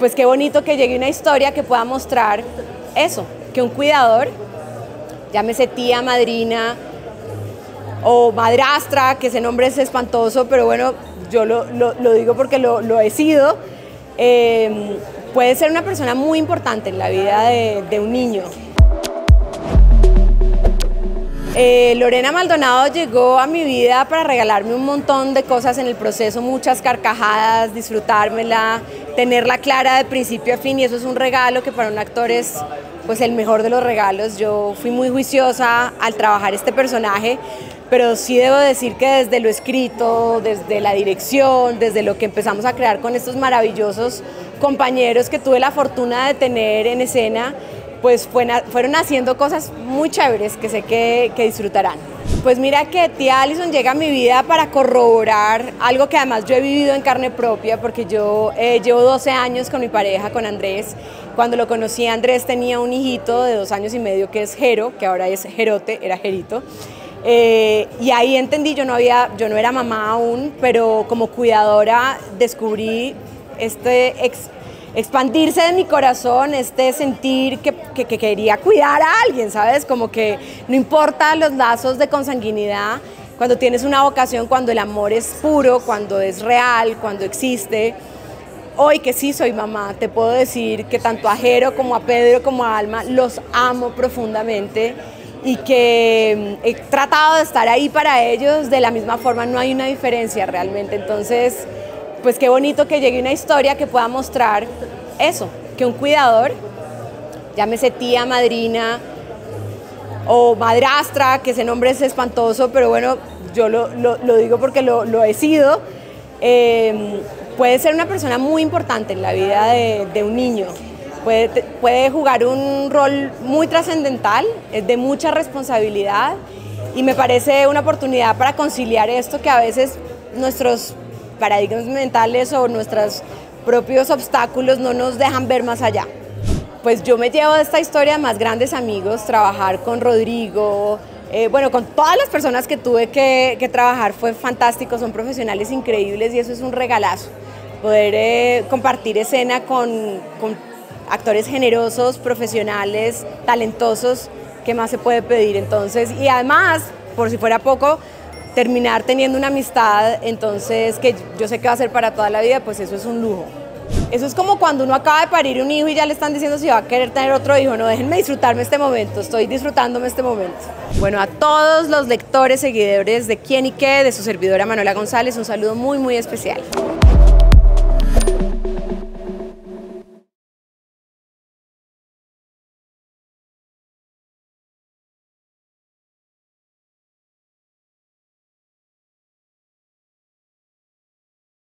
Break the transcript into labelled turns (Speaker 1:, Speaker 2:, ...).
Speaker 1: pues qué bonito que llegue una historia que pueda mostrar eso, que un cuidador, llámese tía, madrina o madrastra, que ese nombre es espantoso, pero bueno, yo lo digo porque lo he sido, puede ser una persona muy importante en la vida de un niño. Lorena Maldonado llegó a mi vida para regalarme un montón de cosas en el proceso, muchas carcajadas, disfrutármela, tenerla clara de principio a fin, y eso es un regalo que para un actor es pues el mejor de los regalos. Yo fui muy juiciosa al trabajar este personaje, pero sí debo decir que desde lo escrito, desde la dirección, desde lo que empezamos a crear con estos maravillosos compañeros que tuve la fortuna de tener en escena, pues fueron haciendo cosas muy chéveres que sé que disfrutarán. Pues mira que tía Alison llega a mi vida para corroborar algo que además yo he vivido en carne propia, porque yo llevo 12 años con mi pareja, con Andrés. Cuando lo conocí, Andrés tenía un hijito de 2 años y medio que es Jero, que ahora es Jerote, era Jerito. Y ahí entendí, yo no era mamá aún, pero como cuidadora descubrí expandirse de mi corazón, sentir que quería cuidar a alguien, ¿sabes? Como que no importa los lazos de consanguinidad, cuando tienes una vocación, cuando el amor es puro, cuando es real, cuando existe. Hoy que sí soy mamá, te puedo decir que tanto a Jero como a Pedro como a Alma los amo profundamente y que he tratado de estar ahí para ellos de la misma forma, no hay una diferencia realmente. Entonces, pues qué bonito que llegue una historia que pueda mostrar eso, que un cuidador, llámese tía, madrina o madrastra, que ese nombre es espantoso, pero bueno, yo lo digo porque lo he sido, puede ser una persona muy importante en la vida de un niño. Puede jugar un rol muy trascendental, es de mucha responsabilidad y me parece una oportunidad para conciliar esto que a veces nuestros paradigmas mentales o nuestros propios obstáculos no nos dejan ver más allá. Pues yo me llevo de esta historia más grandes amigos, trabajar con Rodrigo, bueno, con todas las personas que tuve que trabajar fue fantástico, son profesionales increíbles y eso es un regalazo, poder compartir escena con actores generosos, profesionales, talentosos, ¿qué más se puede pedir? Entonces, y además, por si fuera poco, terminar teniendo una amistad, entonces que yo sé que va a ser para toda la vida, pues eso es un lujo. Eso es como cuando uno acaba de parir un hijo y ya le están diciendo si va a querer tener otro hijo. No, déjenme disfrutarme este momento, estoy disfrutándome este momento. Bueno, a todos los lectores, seguidores de Quién y Qué, de su servidora Manuela González, un saludo muy, muy especial.